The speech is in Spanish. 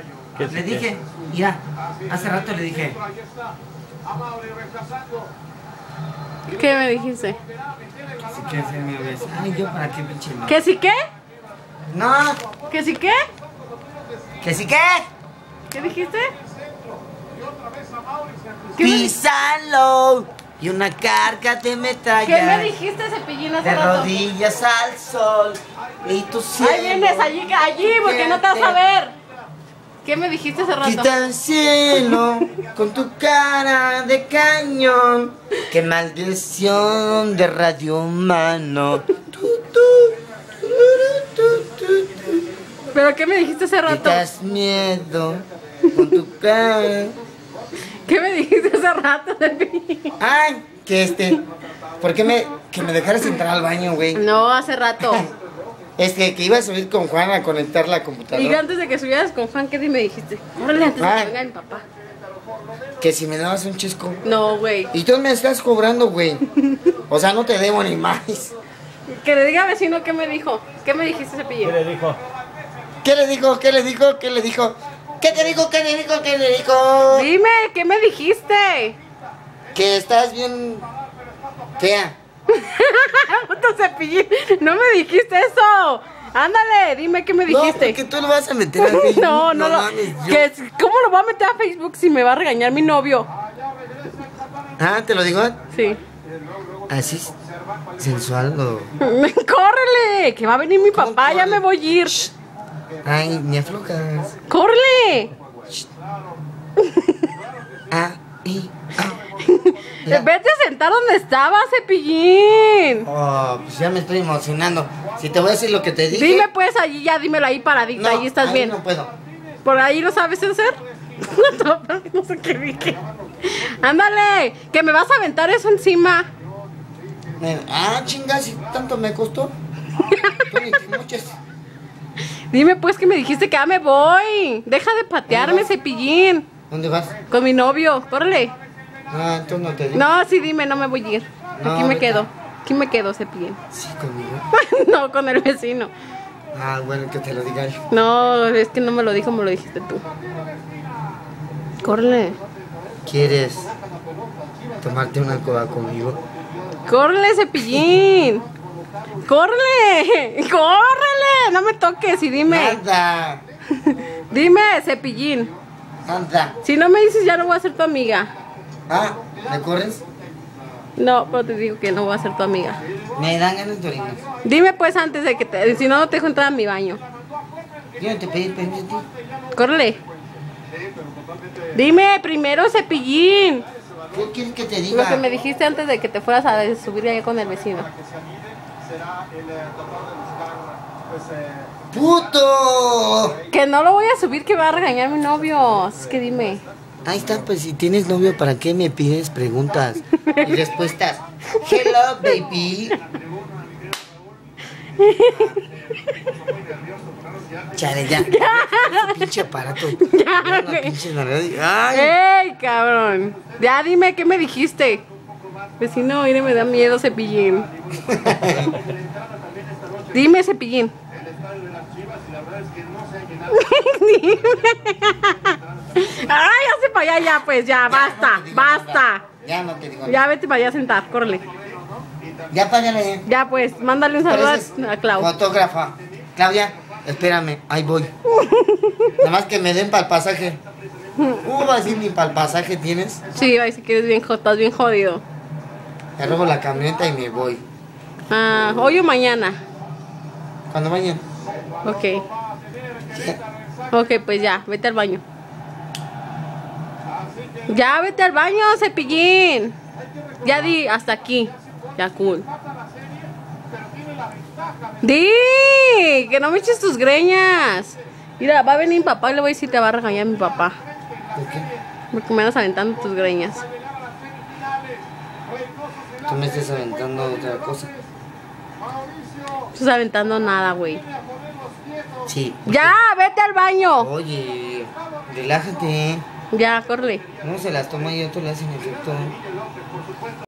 Le dije, ya, hace rato le dije. ¿Qué me dijiste? Si quieres ser mi vez. Ay, yo para qué pinche no. ¿Que sí qué? No, ¿Que sí qué? que sí que. ¿Qué dijiste? Písalo y una carga de metralla. ¿Qué me dijiste, Cepillín, hace De rato? rodillas al sol y tu cielo. Ahí vienes, allí, porque no te vas a ver. ¿Qué me dijiste hace rato? Quita el cielo con tu cara de cañón. Qué maldición de radio humano. ¿Pero qué me dijiste hace rato? Quitas miedo con tu cara. ¿Qué me dijiste hace rato, Cepillín? Ay, ¿por qué que me dejaras entrar al baño, güey? No, hace rato. Que iba a subir con Juan a conectar la computadora. Y antes de que subieras con Juan, ¿qué me dijiste? Órale, antes de que venga mi papá. Que si me dabas un chisco. No, güey. Y tú me estás cobrando, güey. O sea, no te debo ni más. Que le diga vecino qué me dijo. ¿Qué me dijiste, Cepillín? ¿Qué le dijo? ¿Qué le dijo? ¿Qué le dijo? ¿Qué le dijo? ¿Qué te dijo? ¿Qué le dijo? ¿Qué le dijo? Dime, ¿qué me dijiste? Que estás bien fea. Puto Cepillín, no me dijiste eso. Ándale, dime qué me No, dijiste. porque tú lo vas a meter a Facebook. No, no, mames, yo. ¿Cómo lo voy a meter a Facebook si me va a regañar mi novio? Ah, ¿te lo digo? Sí. Así sensual o... ¡Córrele! Que va a venir mi ¿Cómo papá, ya corre? me voy a ir. Ay, me aflojas. ¡Córrele! Ah, Vete a sentar donde estaba, Cepillín. Oh, pues ya me estoy emocionando. Si te voy a decir lo que te dije. Dime pues allí, ya dímelo ahí paradito, ahí estás ahí bien. no puedo. ¿Por ahí lo sabes hacer? No sé qué dije. Ándale, que me vas a aventar eso encima. Chinga, si tanto me costó. Tú ni te moches. Dime pues que me dijiste que ya me voy. Deja de patearme, Cepillín. ¿Dónde vas? Con mi novio, córrele. Entonces no te digo. No, sí, dime, no me voy a ir. No, Aquí me vete. quedo. Aquí me quedo, Cepillín. Sí, conmigo. No, con el vecino. Bueno, que te lo diga yo. No, es que no me lo dijo, me lo dijiste tú. Córrele. ¿Quieres tomarte una coba conmigo? Córrele, Cepillín. Córrele. Córrele. No me toques y dime. Anda, Dime, Cepillín. anda. Si no me dices, ya no voy a ser tu amiga. ¿Me corres? No, pero te digo que no voy a ser tu amiga. Me dan ganas de orinar. Dime pues antes de que te... Si no, no te dejo entrar a mi baño. Yo no te pedí permiso a ti. Córrele. Dime primero, Cepillín. ¿Qué quieres que te diga? Lo que me dijiste antes de que te fueras a subir allá con el vecino. ¡Puto! Que no lo voy a subir, que va a regañar mi novio. Es que dime. Ahí está, pues si tienes novio, ¿para qué me pides preguntas y respuestas? Hello, baby. Chale, ya. Ese pinche aparato. Ya, Una güey. pinche nariz. Ay. ¡Ey, cabrón! Ya dime qué me dijiste. Vecino, mire, me da miedo, Cepillín. Dime, Cepillín. Ay, hace para allá, ya, pues, ya, basta, no te digo basta. nada. Ya no te digo nada. Ya vete para allá a sentar, córrele. Ya págale. Ya, pues, mándale un saludo Pareces a Clau. fotógrafa. Claudia, espérame, ahí voy. Nada más que me den para el pasaje. Va a decir ni para el pasaje tienes. Sí, ay, si quieres bien, estás bien jodido. Te robo la camioneta y me voy. Hoy o mañana. Cuando vayan. Ok. Ok, pues ya, vete al baño. Ya, vete al baño, Cepillín. Ya di, hasta aquí. Ya, cool. Di, que no me eches tus greñas. Mira, va a venir mi papá y le voy a decir, te va a regañar mi papá. ¿Por qué? Porque me andas aventando tus greñas. Tú me estás aventando otra cosa. No estás aventando nada, güey. Sí. Ya, vete al baño. Oye, relájate. Ya, córrele. No se las toma y otro le hacen efecto.